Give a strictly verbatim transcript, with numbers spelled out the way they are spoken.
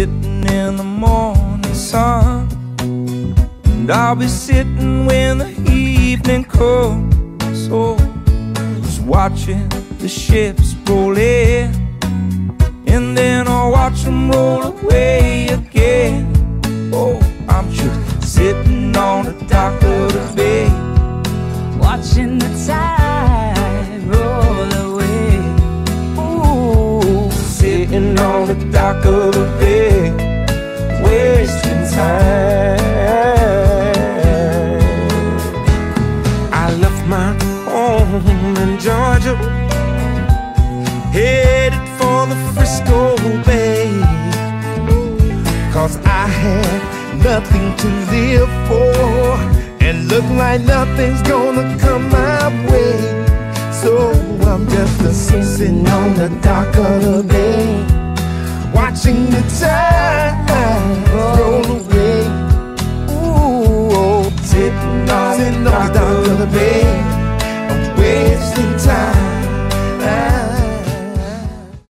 sitting in the morning sun, and I'll be sitting when the evening comes. So just watching the ships roll in, and then I'll watch them roll away again. Oh, I'm just sitting on the dock of the bay, watching the tide roll away. Ooh, sitting on the dock of the bay, wasting time. I left my home in Georgia, headed for the Frisco Bay, 'cause I had nothing to live for, and look like nothing's gonna come my way. So I'm just a sitting on the dock of the bay, watching the tide roll away.